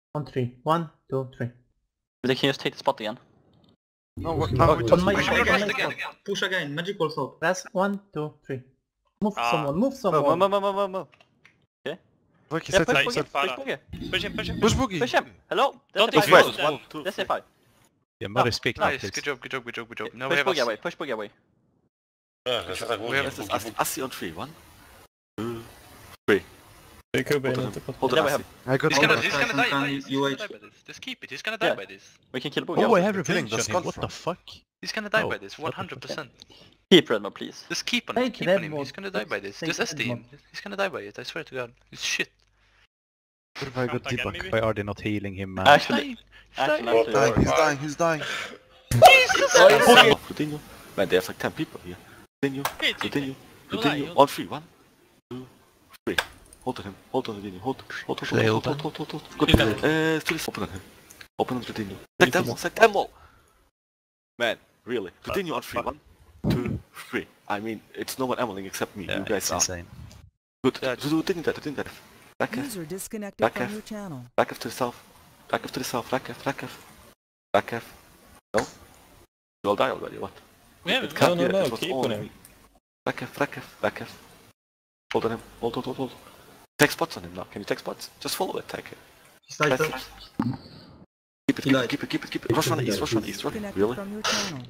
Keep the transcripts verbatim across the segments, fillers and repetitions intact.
On three. One, two, three. They can just take the spot again. No, what? Oh, No, on my Push side, again, on my again. side. Push again, magic balls out. Last one, two, three. Move Ah. someone, move Move, someone. move, move, move, move, move. Look, he Yeah, said push that. boogie, said push Farah. boogie. Push him, push him. Push boogie. Push him. Hello? Don't That's take a fools. five. One, two, That's a five. Yeah, Murray, speak now, Nice, please. good job, good job, good job, good job. Now we Push have boogie us. away, push boogie away. Ja, dat is echt We have goed. us. Assi, Assi on three. One, two, three. Ik heb Hold bijna on, te pat. hold Then on, we Assi. have... I got He's Hold gonna, on, he's gonna Tyson, die can by this. He's you gonna wait? die by this. Just keep it. He's gonna die Yeah. by this. We can kill boogie. Oh, I also. have Killing, revenge on just him. got What from- the fuck? He's gonna die Oh, by this. what one the hundred percent. Keep Redmo, please. Just keep on Take him. Keep on him. Redmond. He's gonna die by this. Take Just S D him. Redmond. He's gonna die by it. I swear to God. He's shit. What if I got Count again, debug? maybe? Why are they not healing him, man? Actually, Dying. actually, He's actually. Dying, he's dying, he's dying. Oh, continue. Man, they have like ten people here. Continue, Hey, continue, You'll continue. die, On three. One, two, three. Hold on him. Hold on, continue. Hold, hold, hold, Should I hold, hold hold, hold, hold, hold. Good. He's dead. Uh, still open on him. Open on continue. Take them all. Take them all. Man, really. Continue on three. One, two, three. I mean, it's no one ammoing except me. Yeah, You guys it's are insane. good. Yeah, So do think that. Do think that. Back F. User disconnected Back from F. your channel. Back F to the south. Back F to the south. Back F. Back F. Back F. No. You all die already. What? We have It him. can't No, be no, that. no, It was keep all on of him. me. Back F. Back F. Back F. Hold on him. Hold, hold, hold, hold. Take spots on him now. Can you take spots? Just follow it. Take it. He's tight. Keep it. He Keep it. lied. Keep it. Keep it. Keep it. Rush run east. Rush run east. Rush. Disconnected Really? from your channel.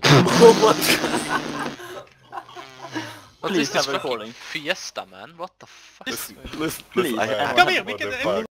What Please is this have a fucking recording. fiesta, man? What the fuck? Listen. Listen. Please. Listen. I, I, Come here, we can-